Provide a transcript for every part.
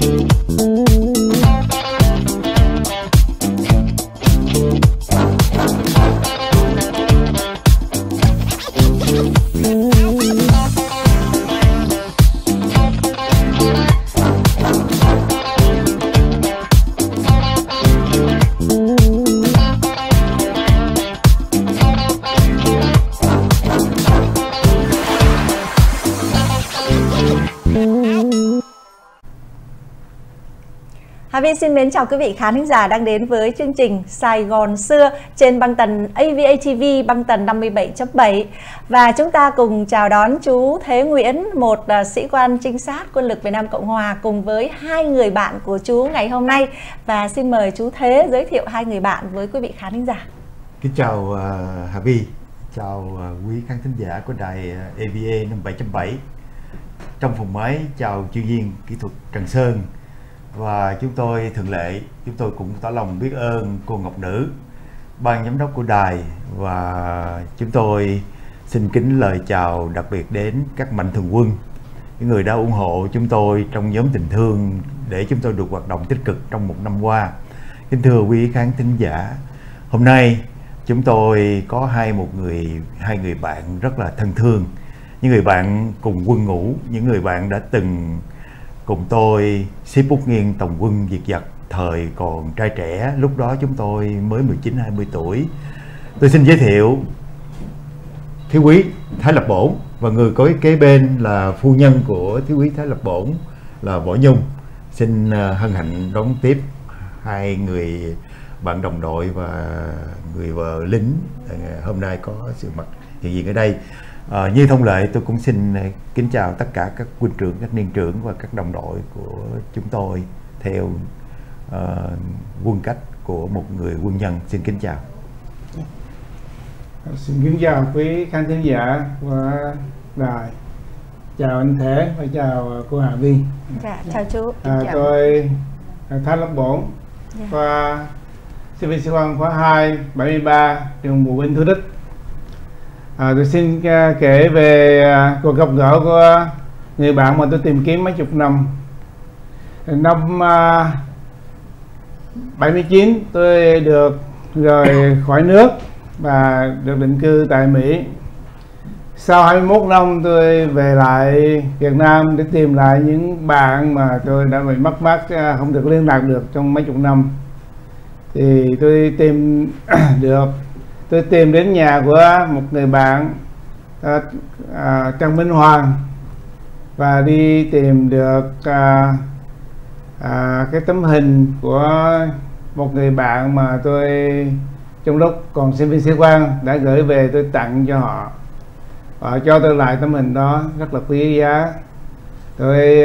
Hà Vi xin mến chào quý vị khán thính giả đang đến với chương trình Sài Gòn xưa trên băng tần AVA TV băng tần 57.7. Và chúng ta cùng chào đón chú Thế Nguyễn, một sĩ quan trinh sát quân lực Việt Nam Cộng Hòa, cùng với hai người bạn của chú ngày hôm nay. Và xin mời chú Thế giới thiệu hai người bạn với quý vị khán thính giả. Kính chào Hà Vi, chào quý khán thính giả của đài AVA 57.7. Trong phòng máy chào chuyên viên kỹ thuật Trần Sơn. Và chúng tôi thường lệ, chúng tôi cũng tỏ lòng biết ơn cô Ngọc Nữ, ban giám đốc của đài, và chúng tôi xin kính lời chào đặc biệt đến các mạnh thường quân, những người đã ủng hộ chúng tôi trong nhóm tình thương để chúng tôi được hoạt động tích cực trong một năm qua. Kính thưa quý khán thính giả, hôm nay chúng tôi có hai người bạn rất là thân thương, những người bạn cùng quân ngũ, những người bạn đã từng cùng tôi ship Úc Nghiên Tòng quân Việt Dật thời còn trai trẻ, lúc đó chúng tôi mới 19-20 tuổi. Tôi xin giới thiệu thiếu úy Thái Lập Bổn, và người có kế bên là phu nhân của thiếu úy Thái Lập Bổn là Võ Nhung. Xin hân hạnh đón tiếp hai người bạn đồng đội và người vợ lính hôm nay có sự mặt hiện diện ở đây. Như thông lệ, tôi cũng xin kính chào tất cả các quân trưởng, các niên trưởng và các đồng đội của chúng tôi theo quân cách của một người quân nhân. Xin kính chào. Xin kính chào quý khán thính giả của đài. Chào anh Thế và chào cô Hà Vi. Dạ, chào chú. Tôi Thái Lập Bổn, khoa sinh viên sĩ quan khóa 2 73 trường bộ binh Thủ Đức. Tôi xin kể về cuộc gặp gỡ của người bạn mà tôi tìm kiếm mấy chục năm. Năm 79 tôi được rời khỏi nước và được định cư tại Mỹ. Sau 21 năm tôi về lại Việt Nam để tìm lại những bạn mà tôi đã bị mất mát, không được liên lạc được trong mấy chục năm. Thì tôi tìm tôi tìm đến nhà của một người bạn Trần Minh Hoàng và đi tìm được cái tấm hình của một người bạn mà tôi trong lúc còn sinh viên sĩ quan đã gửi về, tôi tặng cho họ và cho tôi lại tấm hình đó rất là quý giá. Tôi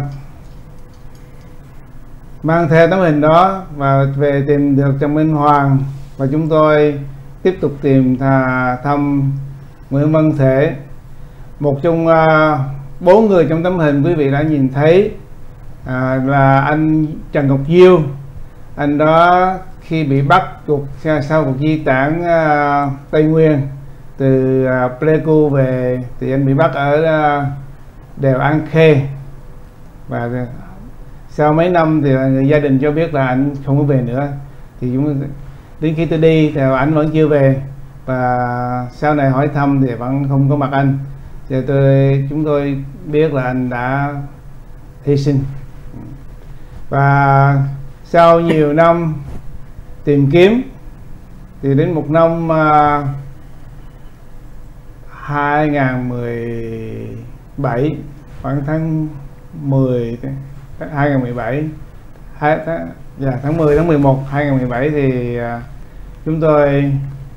mang theo tấm hình đó và về tìm được Trần Minh Hoàng, và chúng tôi tiếp tục tìm thăm Nguyễn Văn Thể, một trong 4 người trong tấm hình quý vị đã nhìn thấy, là anh Trần Ngọc Diêu. Anh đó khi bị bắt sau cuộc di tản Tây Nguyên từ Pleiku về thì anh bị bắt ở đèo An Khê, và sau mấy năm thì người gia đình cho biết là anh không có về nữa. Thì đến khi tôi đi thì anh vẫn chưa về, và sau này hỏi thăm thì vẫn không có mặt anh. Thì chúng tôi biết là anh đã hy sinh. Và sau nhiều năm tìm kiếm thì đến một năm 2017, khoảng tháng 10 2017, tháng 10 tháng 11 2017 thì chúng tôi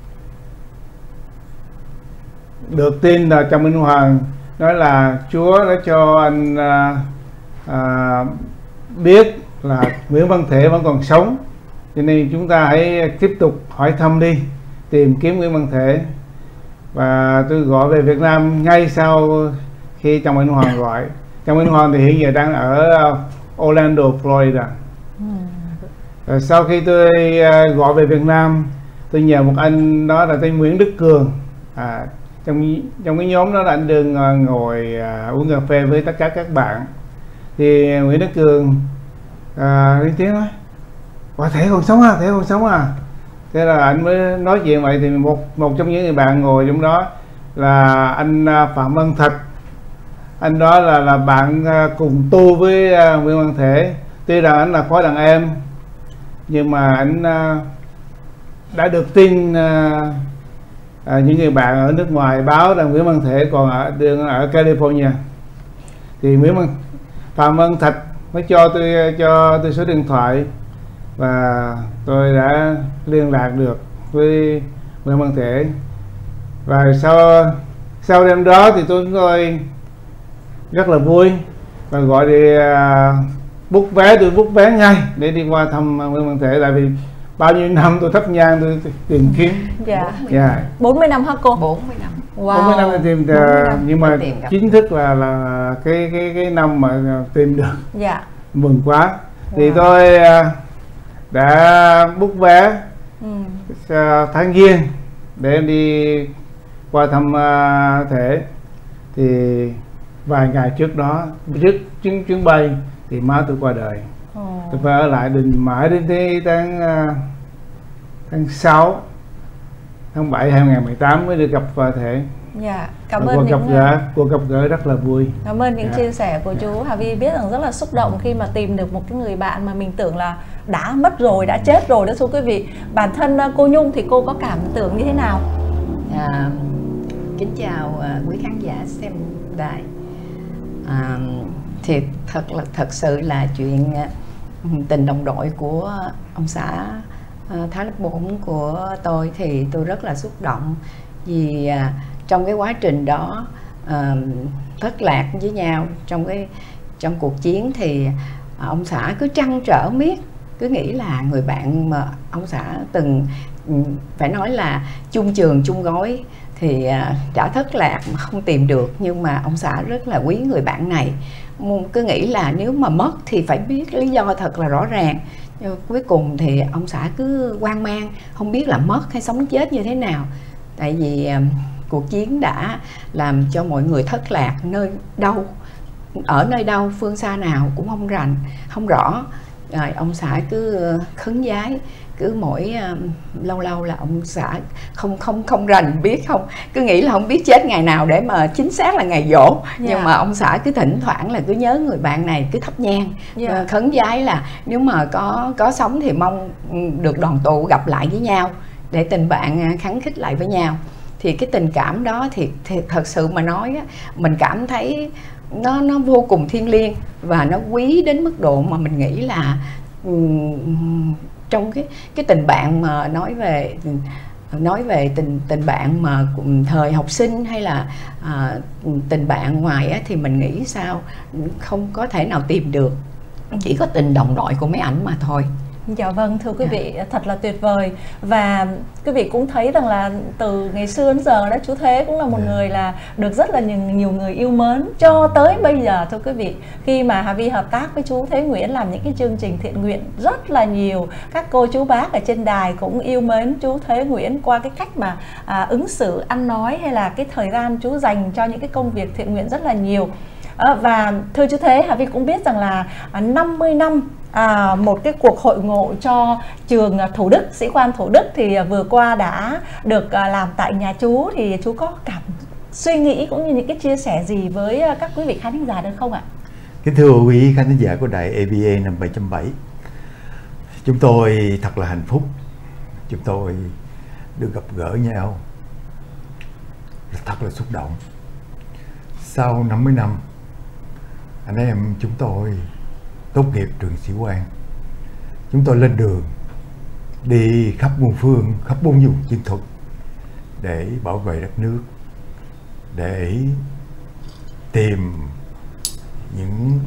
được tin là Trần Minh Hoàng nói là Chúa đã cho anh biết là Nguyễn Văn Thể vẫn còn sống, cho nên chúng ta hãy tiếp tục hỏi thăm đi, tìm kiếm Nguyễn Văn Thể. Và tôi gọi về Việt Nam ngay sau khi Trần Minh Hoàng gọi. Trần Minh Hoàng thì hiện giờ đang ở Orlando, Florida. Rồi sau khi tôi gọi về Việt Nam, tôi nhờ một anh đó là tên Nguyễn Đức Cường. Trong cái nhóm đó là anh đừng ngồi uống cà phê với tất cả các bạn. Thì Nguyễn Đức Cường lên tiếng nói: "Quả Thể còn sống à, Thể còn sống à." Thế là anh mới nói chuyện vậy, thì một trong những người bạn ngồi trong đó là anh Phạm Văn Thật. Anh đó là bạn cùng tu với Nguyễn Văn Thể. Tuy rằng anh là phó đàn em, nhưng mà anh đã được tin những người bạn ở nước ngoài báo rằng Nguyễn Văn Thể còn ở California. Thì Phạm Văn Thạch mới cho tôi số điện thoại, và tôi đã liên lạc được với Nguyễn Văn Thể. Và sau đêm đó thì tôi rất là vui, và gọi đi book vé. Tôi book vé ngay để đi qua thăm Nguyễn Văn Thể, tại vì bao nhiêu năm tôi thắp nhang, tôi tìm kiếm. Dạ. 40 năm hả cô? 40 năm. Wow. 40 năm để tìm, nhưng mà chính thức là cái năm mà tìm được. Dạ. Mừng quá. Thì tôi đã book vé tháng Giêng để đi qua thăm Thể. Thì vài ngày trước đó, trước chuyến bay thì má tôi qua đời. Tôi phải ở lại đình mãi đến tháng 6, tháng 7 2018 mới được gặp Thể. Dạ, cảm ơn cuộc gặp gỡ rất là vui. Cảm ơn những chia sẻ của chú Hà Vi, biết rằng rất là xúc động khi mà tìm được một cái người bạn mà mình tưởng là đã mất rồi, đã chết rồi đó thưa quý vị. Bản thân cô Nhung thì cô có cảm tưởng như thế nào? Kính chào quý khán giả xem đài. Thì thật sự là chuyện tình đồng đội của ông xã Thái Lớp 4 của tôi thì tôi rất là xúc động, vì trong cái quá trình đó thất lạc với nhau trong cuộc chiến thì ông xã cứ trăn trở miết, cứ nghĩ là người bạn mà ông xã từng phải nói là chung trường chung gói thì đã thất lạc mà không tìm được. Nhưng mà ông xã rất là quý người bạn này, cứ nghĩ là nếu mà mất thì phải biết lý do thật là rõ ràng. Nhưng cuối cùng thì ông xã cứ hoang mang, không biết là mất hay sống chết như thế nào. Tại vì cuộc chiến đã làm cho mọi người thất lạc, ở nơi đâu, phương xa nào cũng không rõ. Rồi ông xã cứ khấn vái, cứ mỗi lâu lâu là ông xã không rành biết, cứ nghĩ là không biết chết ngày nào để mà chính xác là ngày giỗ. Nhưng mà ông xã cứ thỉnh thoảng là cứ nhớ người bạn này, cứ thắp nhang, khấn vái là nếu mà có sống thì mong được đoàn tụ gặp lại với nhau để tình bạn khắng khích lại với nhau. Thì cái tình cảm đó thì thật sự mà nói á, mình cảm thấy nó vô cùng thiêng liêng và nó quý đến mức độ mà mình nghĩ là trong cái tình bạn mà nói về tình bạn mà thời học sinh hay là tình bạn ngoài á, thì mình nghĩ sao không có thể nào tìm được, chỉ có tình đồng đội của mấy ảnh mà thôi. Dạ vâng, thưa quý vị, thật là tuyệt vời. Và quý vị cũng thấy rằng là từ ngày xưa đến giờ đó, chú Thế cũng là một người là được rất là nhiều người yêu mến cho tới bây giờ. Thưa quý vị, khi mà Hà Vi hợp tác với chú Thế Nguyễn làm những cái chương trình thiện nguyện, rất là nhiều các cô chú bác ở trên đài cũng yêu mến chú Thế Nguyễn qua cái cách mà ứng xử, ăn nói, hay là cái thời gian chú dành cho những cái công việc thiện nguyện rất là nhiều. Và thưa chú Thế, Hà Vi cũng biết rằng là 50 năm một cái cuộc hội ngộ cho trường Thủ Đức, sĩ quan Thủ Đức thì vừa qua đã được làm tại nhà chú, thì chú có suy nghĩ cũng như những cái chia sẻ gì với các quý vị khán thính giả được không ạ? Kính thưa quý khán thính giả của đài AVA 57.7, chúng tôi thật là hạnh phúc, chúng tôi được gặp gỡ nhau, thật là xúc động. Sau 50 năm, anh em chúng tôi tốt nghiệp trường sĩ quan, chúng tôi lên đường đi khắp muôn phương, khắp 4 vùng chiến thuật để bảo vệ đất nước, để tìm những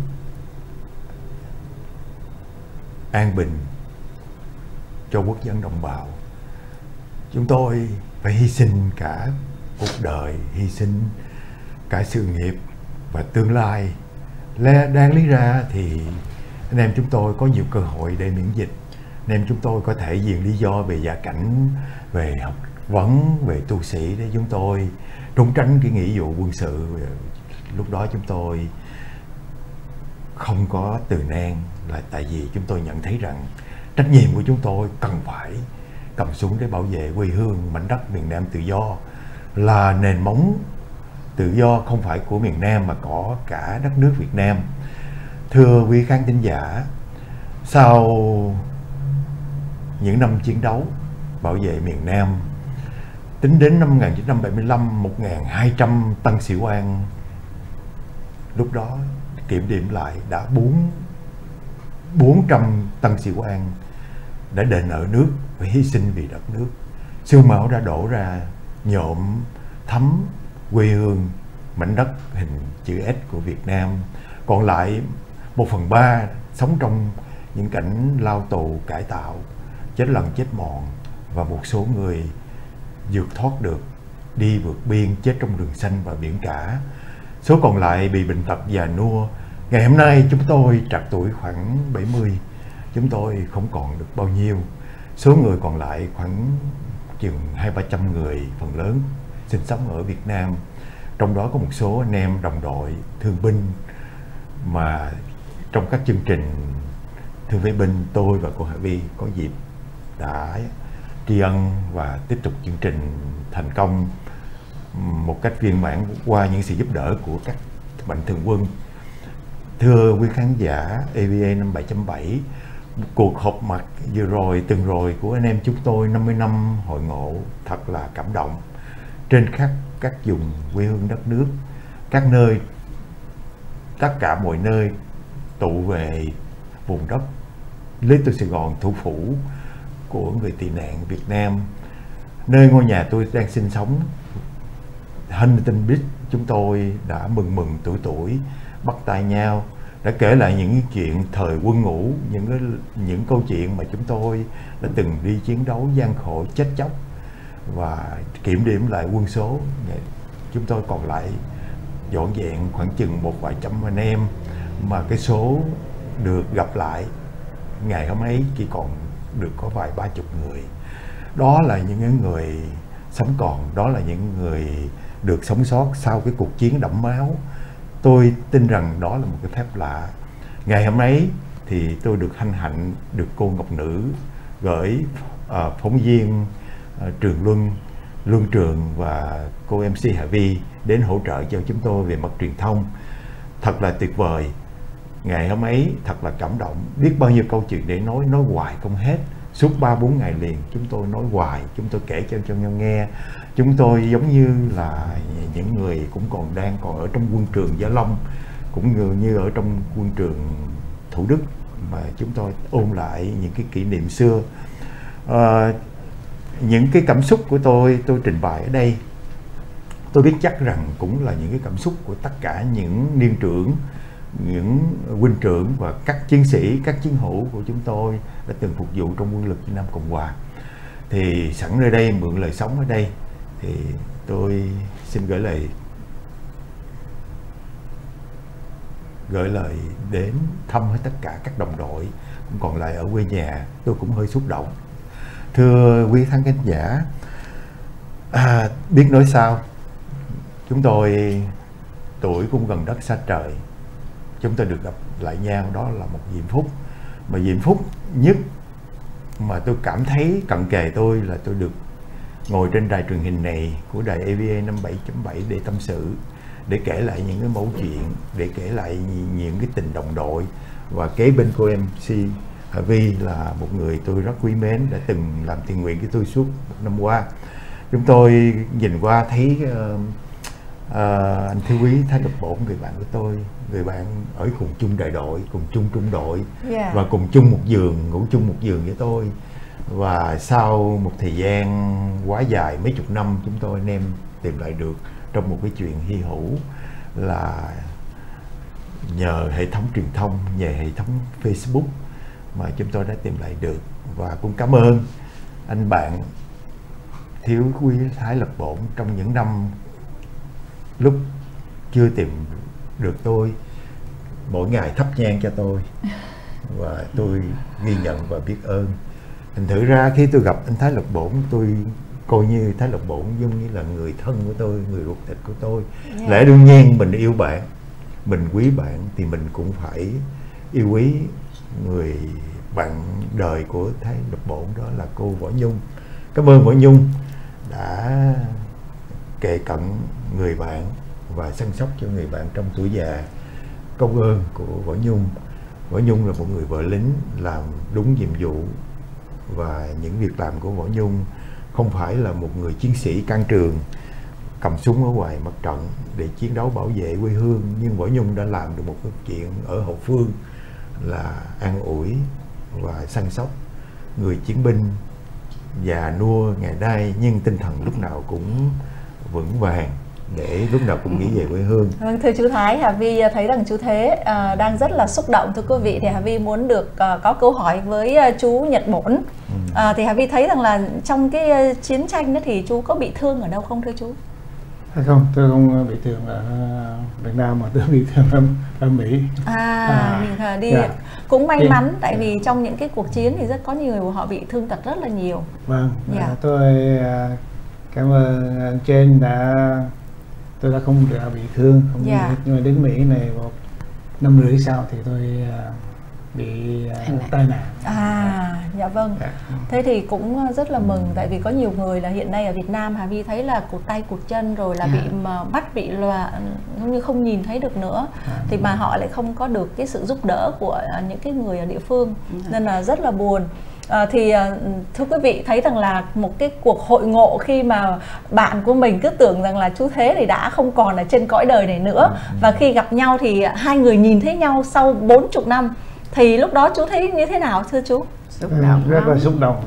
an bình cho quốc dân đồng bào. Chúng tôi phải hy sinh cả cuộc đời, hy sinh cả sự nghiệp và tương lai. Đáng lý ra thì anh em chúng tôi có nhiều cơ hội để miễn dịch. Anh em chúng tôi có thể diện lý do về gia cảnh, về học vấn, về tu sĩ để chúng tôi trốn tránh cái nghĩa vụ quân sự. Lúc đó chúng tôi không có từ nan là tại vì chúng tôi nhận thấy rằng trách nhiệm của chúng tôi cần phải cầm súng để bảo vệ quê hương mảnh đất miền Nam tự do, là nền móng tự do không phải của miền Nam mà có cả đất nước Việt Nam. Thưa quý khán thính giả, sau những năm chiến đấu bảo vệ miền Nam, tính đến năm 1975, 1.200 Tân Sĩ Quan lúc đó kiểm điểm lại đã 400 Tân Sĩ Quan đã đền nợ nước và hy sinh vì đất nước. Xương máu đã đổ ra nhuộm thấm quê hương mảnh đất hình chữ S của Việt Nam. Còn lại 1/3 sống trong những cảnh lao tù, cải tạo, chết lần chết mòn, và một số người vượt thoát được, đi vượt biên chết trong rừng xanh và biển cả. Số còn lại bị bệnh tật già nua. Ngày hôm nay chúng tôi trạc tuổi khoảng 70, chúng tôi không còn được bao nhiêu. Số người còn lại khoảng chừng 200-300 người, phần lớn sinh sống ở Việt Nam. Trong đó có một số anh em đồng đội thương binh mà trong các chương trình thương phế binh, tôi và cô Hà Vi có dịp đã tri ân và tiếp tục chương trình thành công một cách viên mãn qua những sự giúp đỡ của các mạnh thường quân. Thưa quý khán giả AVA 57.7, cuộc họp mặt vừa rồi, tuần rồi của anh em chúng tôi 50 năm hội ngộ thật là cảm động. Trên khắp các vùng quê hương đất nước, các nơi, tất cả mọi nơi tụ về vùng đất Lý Tô Sài Gòn, thủ phủ của người tị nạn Việt Nam, nơi ngôi nhà tôi đang sinh sống. Huntington Beach, chúng tôi đã mừng tuổi bắt tay nhau, đã kể lại những chuyện thời quân ngũ, những câu chuyện mà chúng tôi đã từng đi chiến đấu gian khổ chết chóc, và kiểm điểm lại quân số. Chúng tôi còn lại dọn dẹn khoảng chừng một vài trăm anh em, mà cái số được gặp lại ngày hôm ấy chỉ còn được có vài 30 người. Đó là những người sống còn, đó là những người được sống sót sau cái cuộc chiến đẫm máu. Tôi tin rằng đó là một cái phép lạ. Ngày hôm ấy thì tôi được hân hạnh được cô Ngọc Nữ gửi phóng viên Trường Luân Trường và cô MC Hà Vi đến hỗ trợ cho chúng tôi về mặt truyền thông. Thật là tuyệt vời. Ngày hôm ấy thật là cảm động, biết bao nhiêu câu chuyện để nói hoài không hết. Suốt 3-4 ngày liền chúng tôi nói hoài, chúng tôi kể cho nhau nghe. Chúng tôi giống như là những người cũng đang ở trong quân trường Gia Long, cũng như ở trong quân trường Thủ Đức, mà chúng tôi ôn lại những cái kỷ niệm xưa. Những cái cảm xúc của tôi trình bày ở đây, tôi biết chắc rằng cũng là những cái cảm xúc của tất cả những niên trưởng, những huynh trưởng và các chiến sĩ, các chiến hữu của chúng tôi đã từng phục vụ trong quân lực Việt Nam Cộng Hòa. Thì sẵn nơi đây, mượn lời sống ở đây, thì tôi xin gửi lời đến thăm hết tất cả các đồng đội cũng còn lại ở quê nhà. Tôi cũng hơi xúc động. Thưa quý khán giả, biết nói sao, chúng tôi tuổi cũng gần đất xa trời, chúng tôi được gặp lại nhau, đó là một diễm phúc. Mà diễm phúc nhất mà tôi cảm thấy cận kề tôi là tôi được ngồi trên đài truyền hình này của đài AVA 57.7 để tâm sự, để kể lại những cái mẫu chuyện, để kể lại những cái tình đồng đội. Và kế bên cô MC Hà Vi là một người tôi rất quý mến, đã từng làm tình nguyện với tôi suốt một năm qua. Chúng tôi nhìn qua thấy anh Thiếu Úy Thái Lập Bổn, người bạn của tôi, người bạn ở cùng chung đại đội, cùng chung trung đội, và cùng chung một giường, ngủ chung một giường với tôi. Và sau một thời gian quá dài, mấy chục năm, chúng tôi anh em tìm lại được trong một cái chuyện hy hữu, là nhờ hệ thống truyền thông, nhờ hệ thống Facebook mà chúng tôi đã tìm lại được. Và cũng cảm ơn anh bạn Thiếu Úy Thái Lập Bổn trong những năm lúc chưa tìm được tôi, mỗi ngày thắp nhang cho tôi, và tôi ghi nhận và biết ơn. Thành thử ra khi tôi gặp anh Thái Lập Bổn, tôi coi như Thái Lập Bổn giống như là người thân của tôi, người ruột thịt của tôi. Lẽ đương nhiên mình yêu bạn, mình quý bạn thì mình cũng phải yêu quý người bạn đời của Thái Lập Bổn, đó là cô Võ Nhung. Cảm ơn Võ Nhung đã kề cận người bạn và săn sóc cho người bạn trong tuổi già. Công ơn của Võ Nhung. Võ Nhung là một người vợ lính làm đúng nhiệm vụ, và những việc làm của Võ Nhung không phải là một người chiến sĩ can trường cầm súng ở ngoài mặt trận để chiến đấu bảo vệ quê hương, nhưng Võ Nhung đã làm được một cái chuyện ở hậu phương là an ủi và săn sóc người chiến binh già nua ngày nay, nhưng tinh thần lúc nào cũng vững vàng để lúc nào cũng nghĩ về quê hương. Vâng, thưa chú Thái, Hà Vi thấy rằng chú Thế đang rất là xúc động. Thưa quý vị, thì Hà Vi muốn được có câu hỏi với chú Nhật Bổn. Thì Hà Vi thấy rằng là trong cái chiến tranh đó thì chú có bị thương ở đâu không thưa chú? Không, tôi không bị thương ở Việt Nam mà tôi bị thương ở Mỹ. Mình đi cũng may mắn, tại vì trong những cái cuộc chiến thì rất có nhiều người họ bị thương tật rất là nhiều. Vâng, tôi cảm ơn anh trên tôi đã không bị thương, không nhưng mà đến Mỹ này 1 năm rưỡi sau thì tôi bị tai nạn. Dạ vâng. Thế thì cũng rất là mừng, tại vì có nhiều người là hiện nay ở Việt Nam Hà Vi thấy là cụt tay cụt chân rồi là bị mắt bị lòa, giống như không nhìn thấy được nữa, thì mà họ lại không có được cái sự giúp đỡ của những cái người ở địa phương, nên là rất là buồn. Thì thưa quý vị, thấy rằng là một cái cuộc hội ngộ khi mà bạn của mình cứ tưởng rằng là chú Thế thì đã không còn ở trên cõi đời này nữa, và khi gặp nhau thì hai người nhìn thấy nhau sau 40 năm, thì lúc đó chú thấy như thế nào thưa chú? Xúc động, rất là xúc động,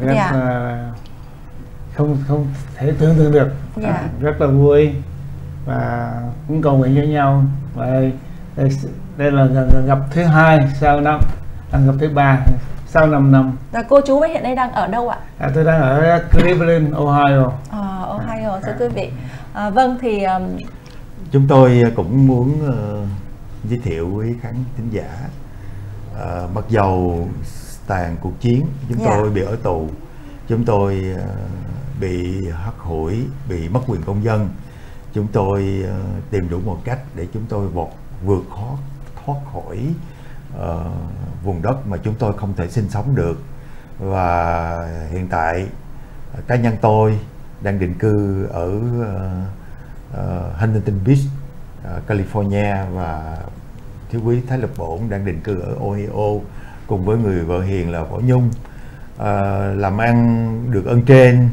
không thể tưởng tượng được. Rất là vui và cũng cầu nguyện cho nhau. Và đây là gặp thứ 2 sau năm, gặp thứ 3 sau 5 năm. Cô chú ấy hiện nay đang ở đâu ạ? Tôi đang ở Cleveland, Ohio. Ohio, thưa quý vị. Vâng, thì chúng tôi cũng muốn giới thiệu với khán thính giả, mặc dầu tàn cuộc chiến, chúng tôi bị ở tù, chúng tôi bị hắt hủi, bị mất quyền công dân, chúng tôi tìm đủ một cách để chúng tôi vượt thoát khỏi vùng đất mà chúng tôi không thể sinh sống được. Và hiện tại cá nhân tôi đang định cư ở Huntington Beach, California, và thiếu quý Thái Lập Bổn đang định cư ở Ohio cùng với người vợ hiền là Võ Nhung. Làm ăn được ơn trên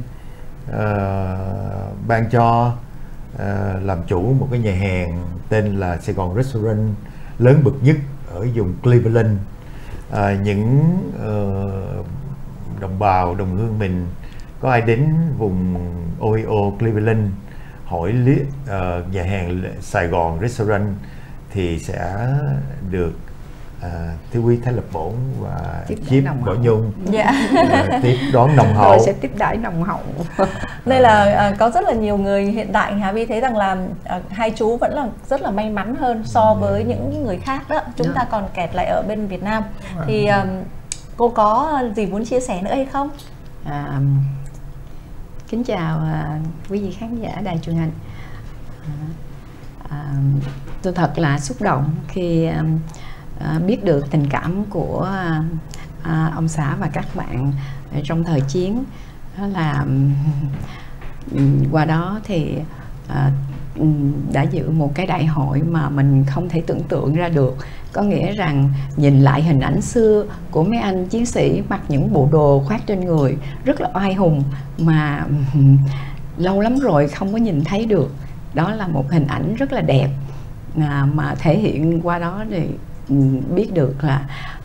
ban cho, làm chủ một cái nhà hàng tên là Sài Gòn Restaurant lớn bậc nhất ở vùng Cleveland. Những đồng bào đồng hương mình có ai đến vùng Ohio, Cleveland hỏi nhà hàng Sài Gòn Restaurant thì sẽ được thiếu quý Thái Lập Bổn và chiếp Võ Nhung tiếp đón nồng hậu. Tôi sẽ tiếp đãi nồng hậu. Đây là có rất là nhiều người hiện tại Hà Vi thấy rằng là hai chú vẫn là rất là may mắn hơn so với những người khác đó. Chúng ta còn kẹt lại ở bên Việt Nam. Thì cô có gì muốn chia sẻ nữa hay không? Kính chào quý vị khán giả đài truyền hình. Tôi thật là xúc động khi biết được tình cảm của ông xã và các bạn trong thời chiến. Đó là qua đó thì đã dự một cái đại hội mà mình không thể tưởng tượng ra được. Có nghĩa rằng nhìn lại hình ảnh xưa của mấy anh chiến sĩ mặc những bộ đồ khoác trên người rất là oai hùng mà lâu lắm rồi không có nhìn thấy được. Đó là một hình ảnh rất là đẹp mà thể hiện qua đó thì biết được là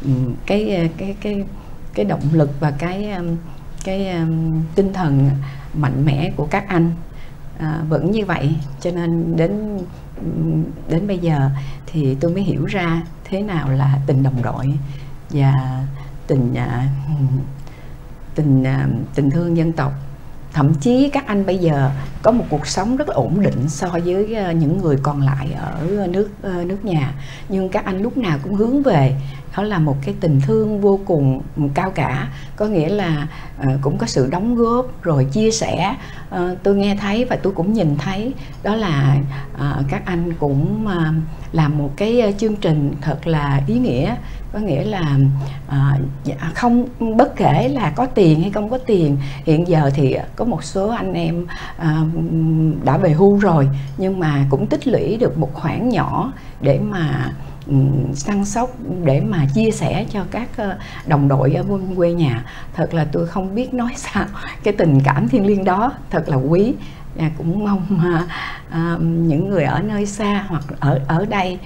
cái động lực và cái tinh thần mạnh mẽ của các anh vẫn như vậy. Cho nên đến bây giờ thì tôi mới hiểu ra thế nào là tình đồng đội và tình thương dân tộc. thậm chí các anh bây giờ có một cuộc sống rất là ổn định so với những người còn lại ở nước nhà, nhưng các anh lúc nào cũng hướng về đó là một cái tình thương vô cùng cao cả, có nghĩa là cũng có sự đóng góp rồi chia sẻ. Tôi nghe thấy và tôi cũng nhìn thấy đó là các anh cũng làm một cái chương trình thật là ý nghĩa, có nghĩa là không bất kể là có tiền hay không có tiền. Hiện giờ thì có một số anh em đã về hưu rồi, nhưng mà cũng tích lũy được một khoản nhỏ để mà săn sóc, để mà chia sẻ cho các đồng đội ở quê nhà. Thật là tôi không biết nói sao, cái tình cảm thiêng liêng đó thật là quý. Và cũng mong những người ở nơi xa hoặc ở đây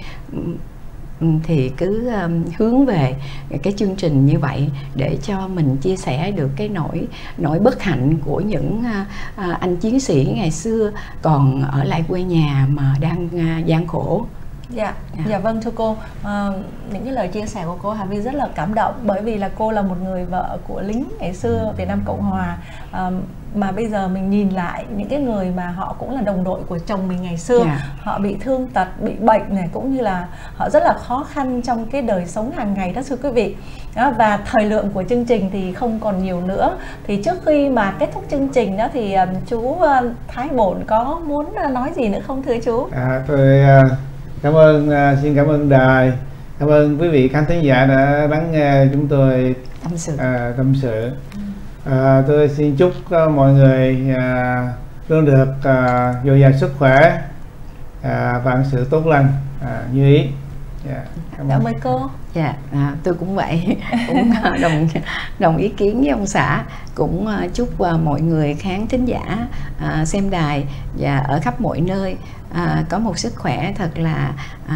thì cứ hướng về cái chương trình như vậy để cho mình chia sẻ được cái nỗi bất hạnh của những anh chiến sĩ ngày xưa còn ở lại quê nhà mà đang gian khổ. Dạ vâng, thưa cô, những cái lời chia sẻ của cô Hà Vi rất là cảm động, bởi vì là cô là một người vợ của lính ngày xưa Việt Nam Cộng Hòa, mà bây giờ mình nhìn lại những cái người mà họ cũng là đồng đội của chồng mình ngày xưa, họ bị thương tật, bị bệnh này, cũng như là họ rất là khó khăn trong cái đời sống hàng ngày đó, thưa quý vị. Và thời lượng của chương trình thì không còn nhiều nữa, thì trước khi mà kết thúc chương trình đó thì chú Thái Bổn có muốn nói gì nữa không thưa chú? Tôi cảm ơn, xin cảm ơn đài, cảm ơn quý vị khán thính giả đã lắng nghe chúng tôi tâm sự. Tôi xin chúc mọi người luôn được dồi dào sức khỏe, vạn sự tốt lành như ý. Cảm ơn cô. Tôi cũng vậy, cũng đồng ý kiến với ông xã, cũng chúc mọi người khán thính giả xem đài và ở khắp mọi nơi có một sức khỏe thật là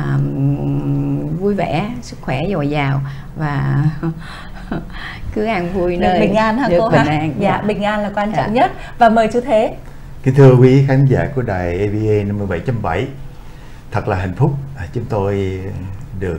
vui vẻ, sức khỏe dồi dào và cứ an vui nơi bình an hả cô? Bình an. Dạ, bình an là quan trọng nhất. Và mời chú Thế. Kính thưa quý khán giả của đài EVA 57.7, thật là hạnh phúc chúng tôi được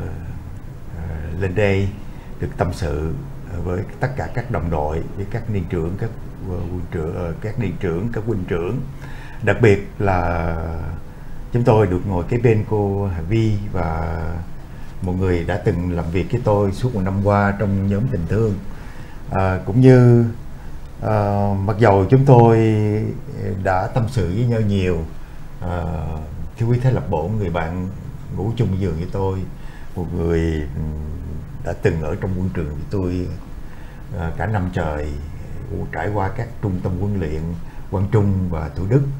lên đây được tâm sự với tất cả các đồng đội, với các niên trưởng, các niên trưởng, các huynh trưởng. Đặc biệt là chúng tôi được ngồi kế bên cô Hà Vi, và một người đã từng làm việc với tôi suốt một năm qua trong nhóm tình thương. Cũng như mặc dầu chúng tôi đã tâm sự với nhau nhiều, thưa quý Thái Lập Bổn, người bạn ngủ chung giường với tôi, một người đã từng ở trong quân trường với tôi cả năm trời, trải qua các trung tâm huấn luyện Quang Trung và Thủ Đức.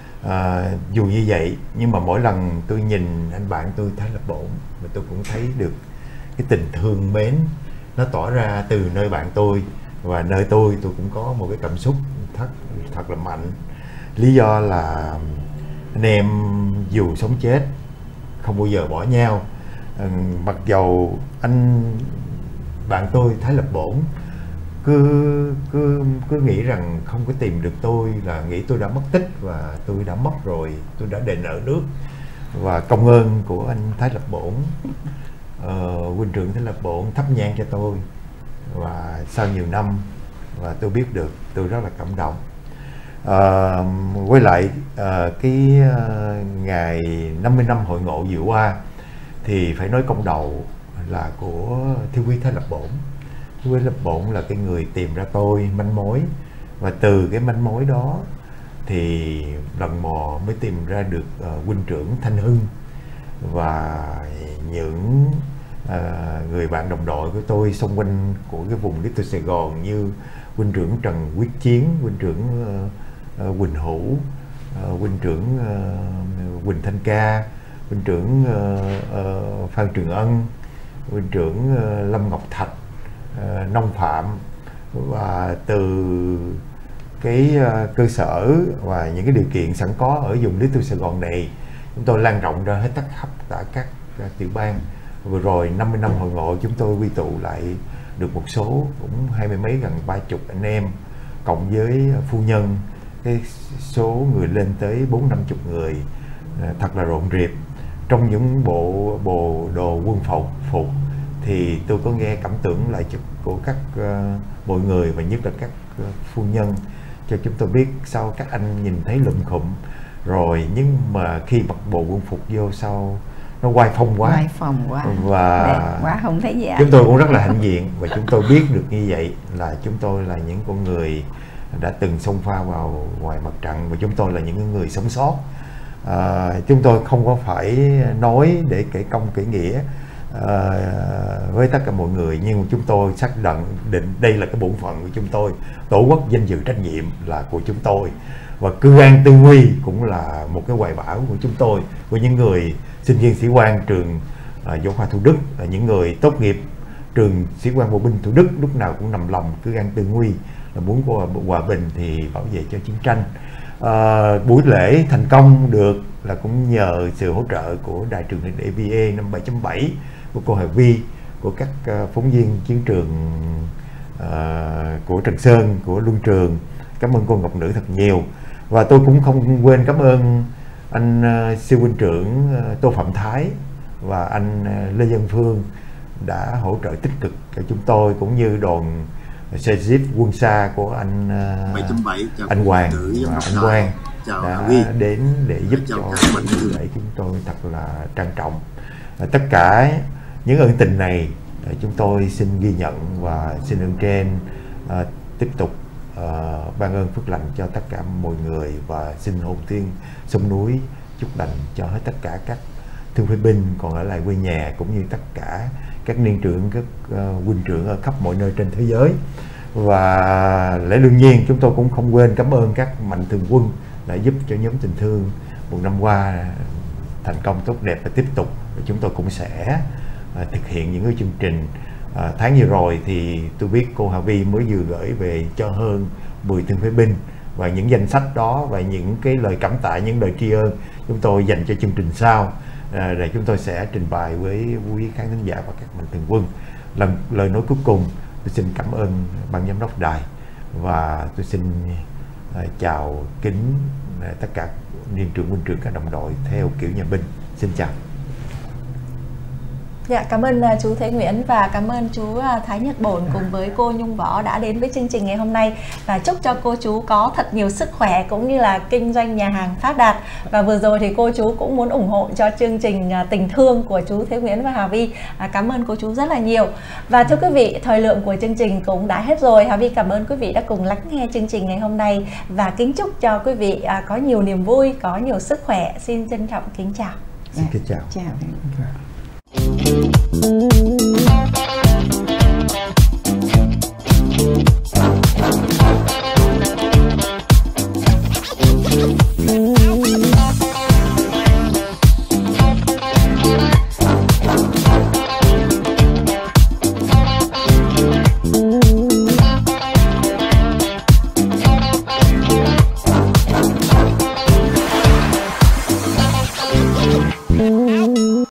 Dù như vậy nhưng mà mỗi lần tôi nhìn anh bạn tôi Thái Lập Bổn, mà tôi cũng thấy được cái tình thương mến nó tỏ ra từ nơi bạn tôi, và nơi tôi cũng có một cái cảm xúc thật là mạnh. Lý do là anh em dù sống chết không bao giờ bỏ nhau. Mặc dầu bạn tôi Thái Lập Bổn cứ nghĩ rằng không có tìm được tôi, là nghĩ tôi đã mất tích và tôi đã mất rồi, tôi đã đền nợ nước. Và công ơn của anh Thái Lập Bổn, huynh trưởng Thái Lập Bổn thắp nhang cho tôi, và sau nhiều năm và tôi biết được, tôi rất là cảm động. Quay lại cái ngày 50 năm hội ngộ vừa qua thì phải nói công đầu là của Thiếu quý Thái Lập Bổn. Thiếu quý Lập Bổn là cái người tìm ra tôi manh mối, và từ cái manh mối đó thì lần mò mới tìm ra được huynh trưởng Thanh Hưng và những người bạn đồng đội của tôi xung quanh của cái vùng Little Sài Gòn, như huynh trưởng Trần Quyết Chiến, huynh trưởng Quỳnh Hữu, huynh trưởng Quỳnh Thanh Ca, huynh trưởng Phan Trường Ân, huynh trưởng Lâm Ngọc Thạch, Nông Phạm. Và từ cái cơ sở và những cái điều kiện sẵn có ở vùng Little Sài Gòn này, chúng tôi lan rộng ra hết tất cả các tiểu bang. Vừa rồi 50 năm hội ngộ, chúng tôi quy tụ lại được một số cũng 20 mấy, gần 30 anh em, cộng với phu nhân, cái số người lên tới 40-50 người, thật là rộn rịp. Trong những bộ đồ quân phục thì tôi có nghe cảm tưởng lại của các mọi người, và nhất là các phu nhân, cho chúng tôi biết sau các anh nhìn thấy lụm khụm rồi, nhưng mà khi mặc bộ quân phục vô sau nó oai phong quá, và đẹp quá không thấy gì. Chúng tôi cũng rất là hãnh diện, và chúng tôi biết được như vậy là chúng tôi là những con người đã từng xông pha vào ngoài mặt trận, và chúng tôi là những người sống sót. Chúng tôi không có phải nói để kể công kể nghĩa với tất cả mọi người, nhưng chúng tôi xác định đây là cái bổn phận của chúng tôi. Tổ quốc, danh dự, trách nhiệm là của chúng tôi, và cư an tư nguy cũng là một cái hoài bão của chúng tôi, của những người sinh viên sĩ quan trường Võ Khoa Thủ Đức, những người tốt nghiệp trường sĩ quan bộ binh Thủ Đức lúc nào cũng nằm lòng cư an tư nguy, là muốn có hòa bình thì bảo vệ cho chiến tranh. Buổi lễ thành công được là cũng nhờ sự hỗ trợ của đài truyền hình EVA 57.7, của cô Hà Vi, của các phóng viên chiến trường của Trần Sơn, của Luân Trường. Cảm ơn cô Ngọc Nữ thật nhiều. Và tôi cũng không quên cảm ơn anh siêu huynh trưởng Tô Phạm Thái và anh Lê Dân Phương đã hỗ trợ tích cực cho chúng tôi, cũng như đoàn xe jeep quân xa của anh Hoàng và anh Quang đã đến để giúp cho lễ chúng tôi thật là trang trọng. Tất cả những ơn tình này chúng tôi xin ghi nhận, và xin ơn trên tiếp tục ban ơn phước lành cho tất cả mọi người, và xin hồn thiên sông núi chúc lành cho hết tất cả các thương phế binh còn ở lại quê nhà, cũng như tất cả các niên trưởng, các huynh trưởng ở khắp mọi nơi trên thế giới. Và lẽ đương nhiên chúng tôi cũng không quên cảm ơn các mạnh thường quân đã giúp cho nhóm tình thương một năm qua thành công tốt đẹp, và tiếp tục chúng tôi cũng sẽ thực hiện những cái chương trình. Tháng vừa rồi thì tôi biết cô Hà Vi mới vừa gửi về cho hơn 10 thương phế binh, và những danh sách đó và những cái lời cảm tạ, những lời tri ân chúng tôi dành cho chương trình sau, để chúng tôi sẽ trình bày với quý khán thính giả và các mạnh thường quân. Lời nói cuối cùng, tôi xin cảm ơn ban giám đốc đài, và tôi xin chào kính tất cả niên trưởng, huynh trưởng, các đồng đội theo kiểu nhà binh. Xin chào. Dạ, cảm ơn chú Thế Nguyễn, và cảm ơn chú Thái Nhật Bổn cùng với cô Nhung Võ đã đến với chương trình ngày hôm nay, và chúc cho cô chú có thật nhiều sức khỏe cũng như là kinh doanh nhà hàng phát đạt. Và vừa rồi thì cô chú cũng muốn ủng hộ cho chương trình tình thương của chú Thế Nguyễn và Hà Vi. Cảm ơn cô chú rất là nhiều. Và thưa quý vị, thời lượng của chương trình cũng đã hết rồi. Hà Vi cảm ơn quý vị đã cùng lắng nghe chương trình ngày hôm nay, và kính chúc cho quý vị có nhiều niềm vui, có nhiều sức khỏe. Xin trân trọng kính chào. Xin kính chào. Chào.